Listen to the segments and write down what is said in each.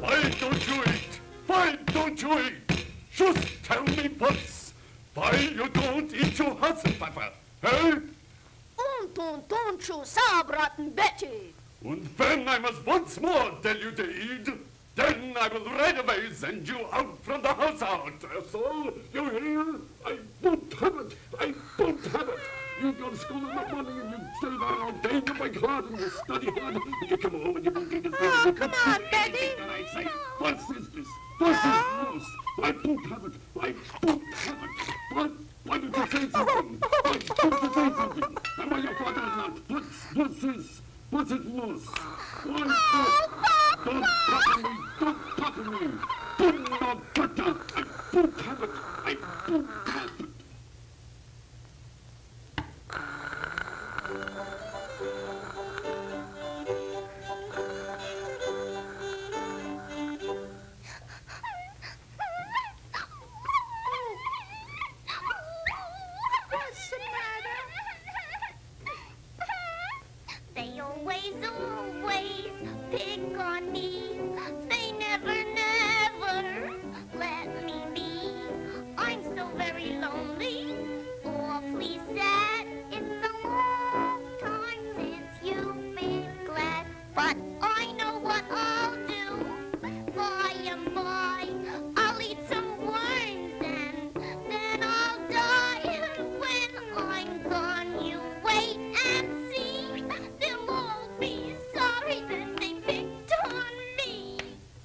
Why don't you eat? Why don't you eat? Just tell me once. Why you don't eat your Hassenpfeffer, eh? Und don't you sabraten Betty. And when I must once more tell you to eat, then I will right away send you out from the house out. So, you hear? I won't have it. I won't have it. You go to school in the morning and you stay there all day, you work hard and you study hard, and you come home and you won't get as Oh, come on, Betty. I say, what is this? What is this? I won't have it. I won't have it. Why did you say something? Why did you say something? And why your father is not? What's this? What's it loose? Why this? Don't bother me! Don't bother me! Do not butter! I won't have it! I won't have it! What's the matter? They always pick on me. They never let me be. I'm so very lonely, awfully sad. It's a long time since you've been glad. But I know what I'll do. By and by, I'll eat some worms and then I'll die. When I'm gone, you wait and see. They'll all be sorry that they picked on me.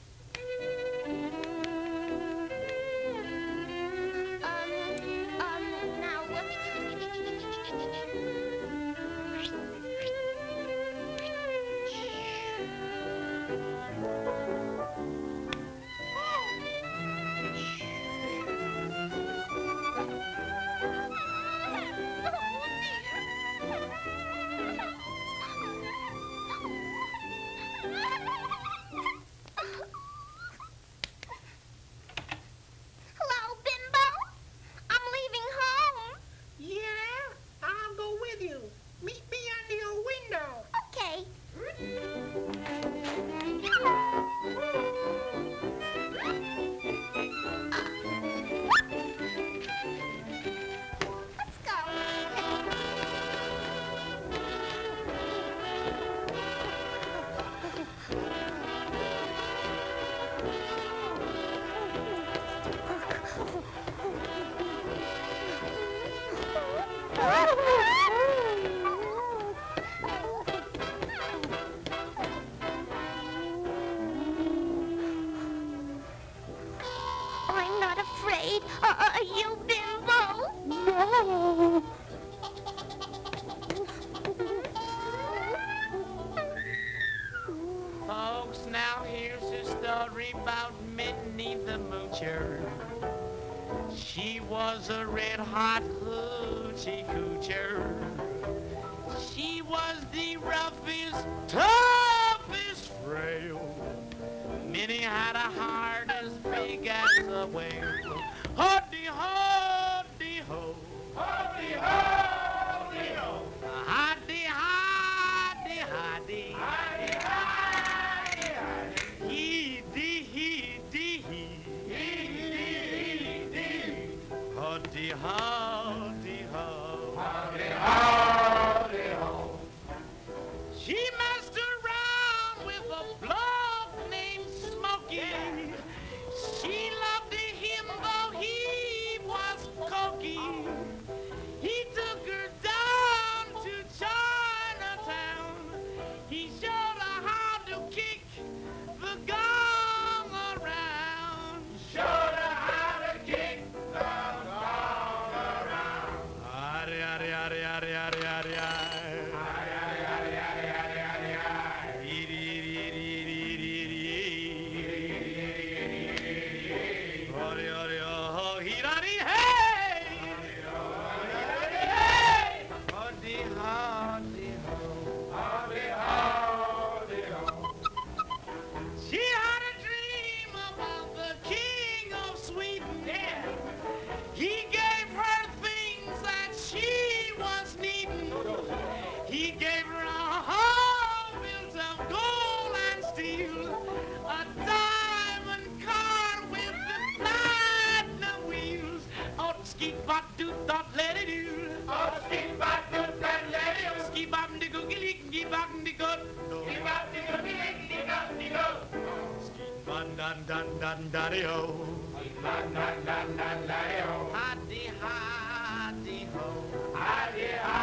Now what? Hello, Bimbo. I'm leaving home. Yeah, I'll go with you. Meet me under your window. Okay. Let's go. I'm not afraid. Are you, Bimbo? No. Folks, now here's a story about Minnie the Moocher. She was a red-hot hoochie coocher. She was the roughest, toughest frail. Minnie had a heart as big as a whale. Hoddy-ho-dee-ho. Hoddy-ho-dee-ho. Hoddy-hoddy-hoddy. Hoddy-hoddy-hoddy. Hee-dee-hee-dee-hee. Hee-dee-hee-dee. Hoddy-hoddy-ho. Hoddy-hoddy-ho. She messed around with a bloke named Smokey. She loved him though he was cokey. He took her down to Chinatown. He showed her how to kick the gong around. Showed her how to kick the gong around. dun dun dun daddy o. Dun dun dun dun daddy-o. Hidey, hidey ho. Hidey,